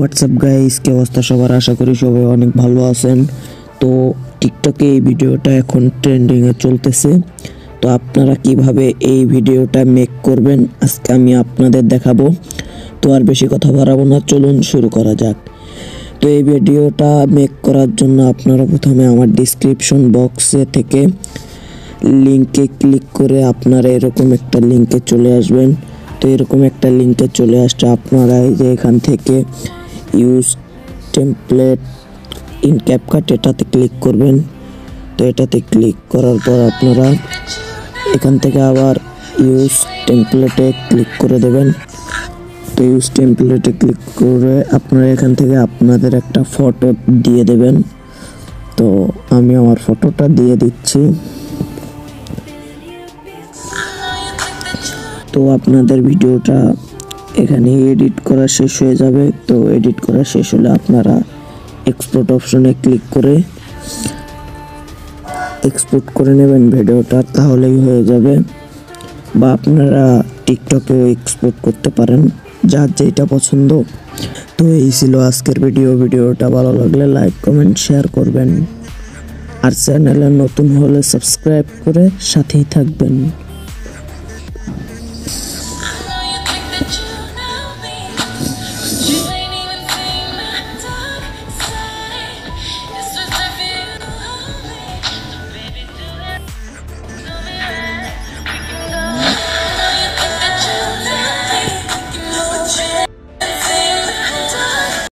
WhatsApp guys, কি অবস্থা সবার? আশা করি সবাই অনেক ভালো আছেন। তো টিকটকে এই ভিডিওটা এখন ট্রেন্ডিংয়ে চলতেছে। তো আপনারা কিভাবে এই ভিডিওটা মেক করবেন আজকে আমি আপনাদের দেখাবো। তো আর বেশি কথা বাড়াবো না, চলুন শুরু করা যাক। তো এই ভিডিওটা মেক করার জন্য আপনারা প্রথমে আমার ডিসক্রিপশন বক্সে থেকে লিঙ্কে ক্লিক করে আপনারা এরকম একটা লিঙ্কে চলে আসবেন। তো এরকম একটা লিঙ্কে চলে আসছে, আপনারা এই যে এখান থেকে ইউজ টেমপ্লেট ইন ক্যাপকাট এটাতে ক্লিক করবেন। তো এটাতে ক্লিক করার পর আপনারা এখান থেকে আবার ইউজ টেমপ্লেটে ক্লিক করে দেবেন। তো ইউজ টেমপ্লেটে ক্লিক করে আপনারা এখান থেকে আপনাদের একটা ফটো দিয়ে দেবেন। তো আমি আমার ফটোটা দিয়ে দিচ্ছি। তো আপনাদের ভিডিওটা এখানে এডিট করা শেষ হয়ে যাবে। তো এডিট করা শেষ হলে আপনারা এক্সপোর্ট অপশনে ক্লিক করে এক্সপোর্ট করে নেবেন ভিডিওটা, তাহলেই হয়ে যাবে। বা আপনারা টিকটকেও এক্সপোর্ট করতে পারেন, যার যেটা পছন্দ। তো এই ছিল আজকের ভিডিওটা ভালো লাগলে লাইক কমেন্ট শেয়ার করবেন, আর চ্যানেলে নতুন হলে সাবস্ক্রাইব করে সাথেই থাকবেন।